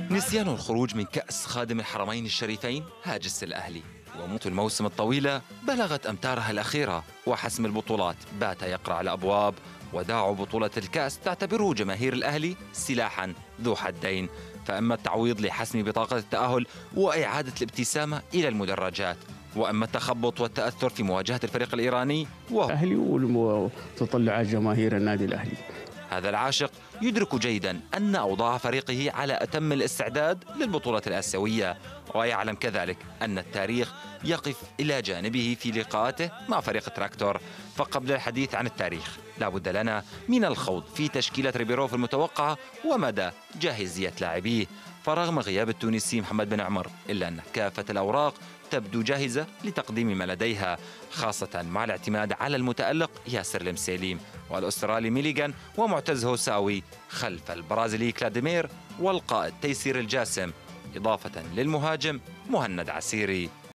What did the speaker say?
نسيان الخروج من كأس خادم الحرمين الشريفين هاجس الأهلي، وموت الموسم الطويلة بلغت أمتارها الأخيرة، وحسم البطولات بات يقرع الأبواب، وداع بطولة الكأس تعتبره جماهير الأهلي سلاحا ذو حدين، فأما التعويض لحسم بطاقة التأهل وإعادة الابتسامة إلى المدرجات، وأما التخبط والتأثر في مواجهة الفريق الإيراني وهو الأهلي ومتطلعات جماهير النادي الأهلي. هذا العاشق يدرك جيدا أن أوضاع فريقه على أتم الاستعداد للبطولة الآسيوية، ويعلم كذلك أن التاريخ يقف إلى جانبه في لقاءاته مع فريق تراكتور. فقبل الحديث عن التاريخ لابد لنا من الخوض في تشكيلة ريبيروف المتوقعة ومدى جاهزية لاعبيه، فرغم غياب التونسي محمد بن عمر إلا أن كافة الأوراق تبدو جاهزة لتقديم ما لديها، خاصة مع الاعتماد على المتألق ياسر المسيليم والأسترالي ميليغان ومعتز هوساوي خلف البرازيلي كلاديمير والقائد تيسير الجاسم، إضافة للمهاجم مهند عسيري.